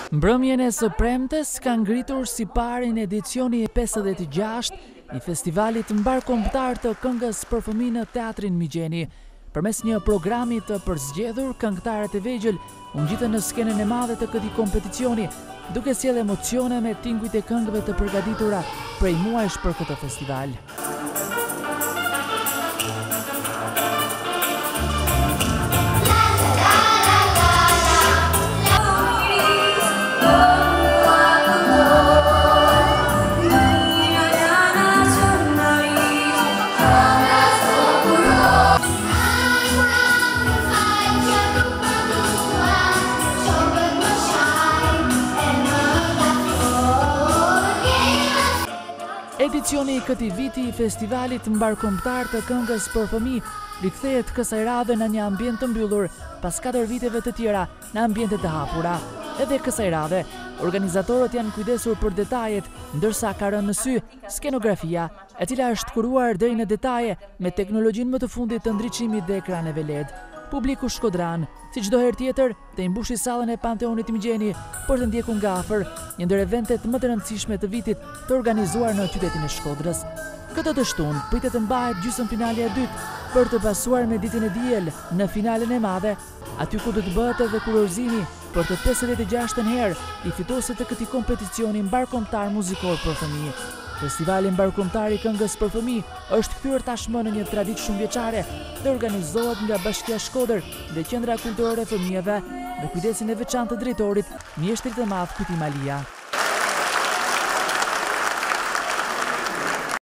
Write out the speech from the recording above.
Mbrëmjen e së premtes ka ngritur si parin edicioni e 56 i Festivalit Mbarkombëtar të këngës për fëmijë në Teatrin Migjeni. Përmes një programi të përzgjedhur, këngëtarët e vegjël u ngjitën në skenën e madhe të këtij kompeticioni, duke sjellë emocione me tingujt e këngëve të përgatitura prej muajsh për këtë festival. Edicioni i këtij viti i Festivalit Mbarkombëtar të këngës për fëmijë rikthehet kësaj radhe në një ambient të mbyllur pas 4 viteve të tjera në ambiente të hapura. Edhe kësaj radhe, organizatorët janë kujdesur për detajet, ndërsa ka rënë në sy skenografia, e cila është kuruar deri në detaje me teknologjinë më të fundit të ndriçimit dhe ekraneve LED. Publiku shkodran, si çdo herë tjetër, të imbushi sallën e Panteonit Migjeni për të ndjekur nga afër një ndër eventet më të rëndësishme të vitit të organizuar në qytetin e Shkodrës. Këtë të shtunë pritet të mbahet gjysmëfinalja e dytë për të pasuar me ditën e diel në finalen e madhe, aty ku do të bëhet edhe kurorëzimi për të 56-ën herë i fituesit të këtij kompeticioni mbarkombëtar muzikor për fëmijë. Festivali Mbarkombëtar i këngës për fëmijë është kthyer tashmë në një traditë shumëvjeçare dhe organizohet nga Bashkia SHKODØR dhe Qendra Kulturore e Fëmijëve me kujdesin e veçantë të drejtorit, mjeshtrit të madh Kuti Malia.